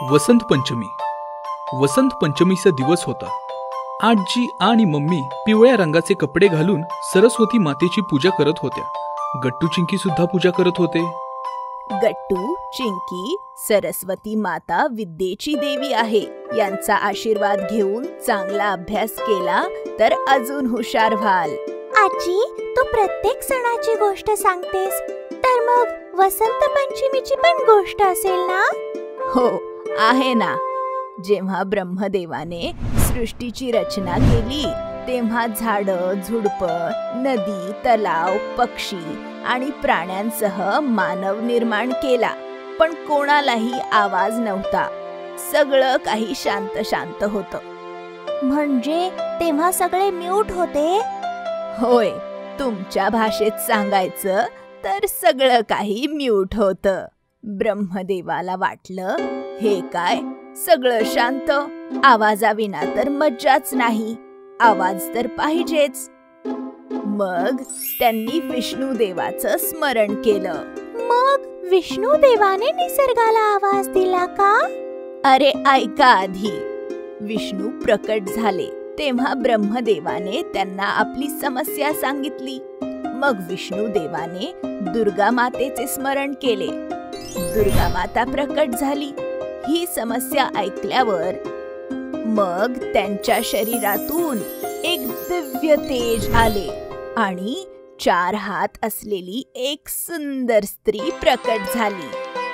वसंत पंचमी. वसंत पंचमीचा दिवस होता. आजी आणि मम्मी पिवळ्या रंगाचे कपडे घालून सरस्वती मातेची पूजा करत होत्या. गट्टू चिंकी सुद्धा पूजा करत होते. गट्टू चिंकी सरस्वती माता विद्येची देवी आहे. यांचा आशीर्वाद घेऊन चांगला अभ्यास केला तर अजून हुशार व्हाल. आजी, तू प्रत्येक सणाची गोष्ट सांगतेस, तर मग वसंत पंचमीची पण गोष्ट असेल ना? हो, आहे ना. जेव्हा ब्रह्मदेवाने सृष्टीची रचना केली तेव्हा झाडं, झुडपं, नदी, तलाव, पक्षी आणि प्राण्यांसह मानव निर्माण केला. पण कोणालाही आवाज नव्हता. सगळं काही शांत शांत होतं. म्हणजे तेव्हा सगळे म्यूट होते? होय, तुमच्या भाषेत सांगायचं तर सगळं काही म्यूट होतं. ब्रह्मदेवाला वाटलं, हे काय, सगळं शांत, आवाजाविना तर मज्जाच नाही, आवाज तर पाहिजेच. मग त्यांनी विष्णू देवाचं स्मरण केलं. मग विष्णू देवाने निसर्गाला आवाज दिला का? अरे ऐका आधी. विष्णू प्रकट झाले तेव्हा ब्रह्मदेवाने त्यांना आपली समस्या सांगितली. मग विष्णू देवाने दुर्गा मातेचे स्मरण केले. दुर्गा माता प्रकट झाली. ही समस्या ऐकल्यावर मग त्यांच्या शरीरातून एक दिव्य तेज आले आणि 4 हात असलेली एक सुंदर स्त्री प्रकट झाली.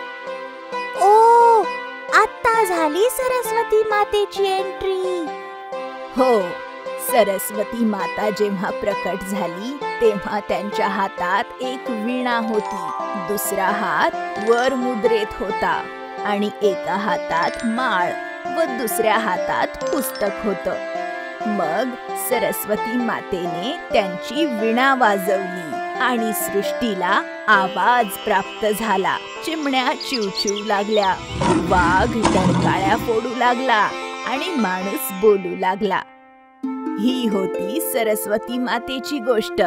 ओ, आता झाली सरस्वती मातेची एंट्री. हो, सरस्वती माता जेव्हा प्रकट झाली तेव्हा त्यांच्या हातात एक वीणा होती. दुसरा हात वर मुद्रेत होता आणि एका हातात माळ व दुसऱ्या हातात पुस्तक होतं. मग सरस्वती मातेने त्यांची वीणा वाजवली आणि सृष्टीला आवाज प्राप्त झाला. चिमण्या चिवचिव लागल्या, वाघ डरकाळ्या फोडू लागला आणि माणूस बोलू लागला. ही होती सरस्वती मातेची गोष्ट.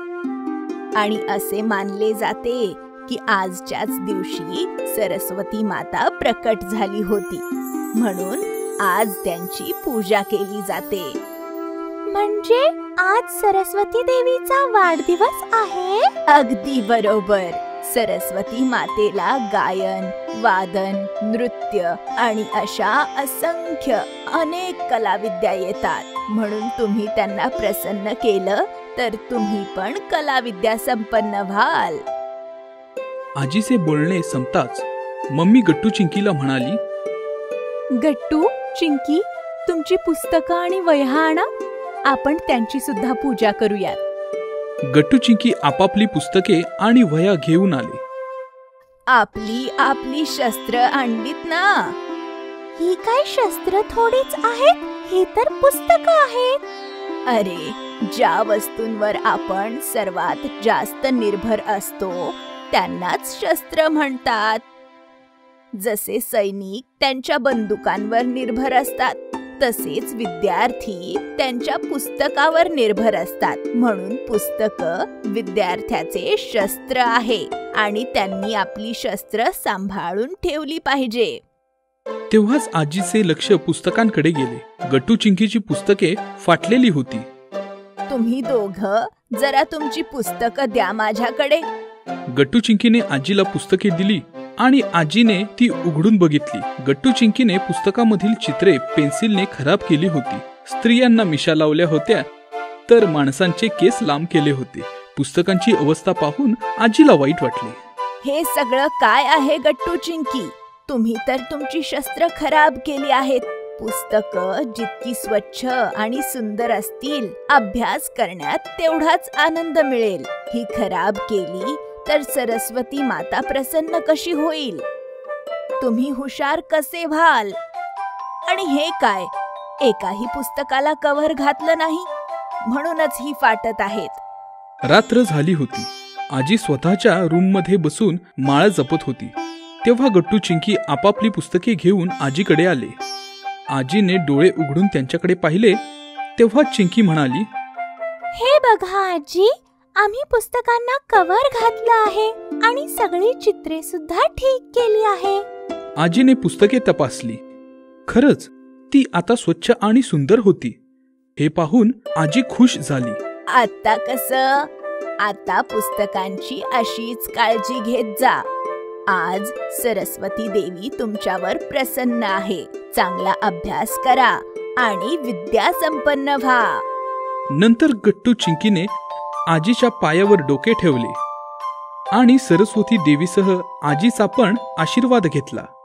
आणि असे मानले जाते की आजच्याच दिवशी सरस्वती माता प्रकट झाली होती, म्हणून आज त्यांची पूजा केली जाते. म्हणजे आज सरस्वती देवीचा वाढदिवस आहे? अगदी बरोबर. सरस्वती मातेला गायन, वादन, नृत्य आणि अशा असंख्य अनेक कलाविद्या येतात. म्हणून तुम्ही त्यांना प्रसन्न केलं तर तुम्ही पण कलाविद्या संपन्न व्हाल. आजीचे बोलणे संपताच मम्मी गट्टू चिंकीला म्हणाली, गट्टू चिंकी, तुमची पुस्तकं आणि वह्या आणा. आपण त्यांची सुद्धा पूजा करूयात. गट्टू चिंकी आपापली पुस्तके आणि वह्या घेऊन आले. आपली आपली शस्त्र आणलीत ना? ही काय शस्त्र थोडीच आहेत, ही तर पुस्तकं आहेत. अरे, ज्या वस्तूंवर आपण सर्वात जास्त निर्भर असतो त्यांनाच शस्त्र म्हणतात. जसे सैनिक त्यांच्या बंदुकांवर निर्भर असतात, तसेच विद्यार्थी त्यांच्या पुस्तकावर निर्भर असतात. म्हणून पुस्तकं विद्यार्थ्याचे शस्त्र आहे आणि त्यांनी आपली शस्त्र सांभाळून ठेवली पाहिजे. तेव्हाच आजीचे लक्ष पुस्तकांकडे गेले. गट्टू चिंकीची पुस्तके फाटलेली होती. तुम्ही दोघं जरा तुमची पुस्तकं द्या माझ्याकडे. गट्टू चिंकीने आजीला पुस्तके दिली आणि आजीने ती उघडून बघितली. गट्टू चिंकीने पुस्तकामधील चित्रे पेन्सिलने खराब केली होती. स्त्रियांना मिशा लावल्या होत्या तर माणसांचे केस लांब केले होते. पुस्तकांची अवस्था पाहून आजीला वाईट वाटले. हे सगळं काय आहे गट्टू चिंकी? तुम्ही तर तुमची शस्त्र खराब केली आहेत. पुस्तकं जितकी स्वच्छ आणि सुंदर असतील, अभ्यास करण्यात तेवढाच आनंद मिळेल. ही खराब केली तर सरस्वती माता प्रसन्न कशी होईल? तुम्ही हुशार कसे व्हाल? आणि हे काय, एकाही पुस्तकाला कव्हर घातलं नाही, म्हणूनच ही फाटत आहेत. रात्र झाली होती. आजी स्वतःच्या रूममध्ये बसून माळ जपत होती. तेव्हा गट्टू चिंकी आपापली पुस्तके घेऊन आजीकडे आले. आजीने डोळे उघडून त्यांच्याकडे पाहिले तेव्हा चिंकी म्हणाली, हे बघा आजी, आम्ही पुस्तकांना कव्हर घातलं आहे आणि सगळी चित्रे सुद्धा ठीक केली आहे. आजीने पुस्तके तपासली. खरंच ती आता स्वच्छ आणि सुंदर होती. हे पाहून आजी खुश झाली. आता कसं? आता पुस्तकांची अशीच काळजी घेत जा. आज सरस्वती देवी तुमच्यावर प्रसन्न आहे. चांगला अभ्यास करा आणि विद्या संपन्न व्हा. नंतर गट्टू चिंकीने आजीच्या पायावर डोके ठेवले आणि सरस्वती देवीसह आजीचा पण आशीर्वाद घेतला.